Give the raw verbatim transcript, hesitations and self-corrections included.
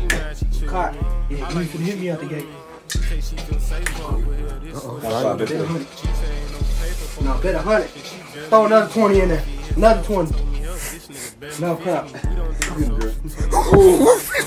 Caught. Yeah, you can hit me out the gate. Uh-oh. Bet a hundred. No, bet a hundred. Throw another twenty in there. Another twenty. No crap. Ooh.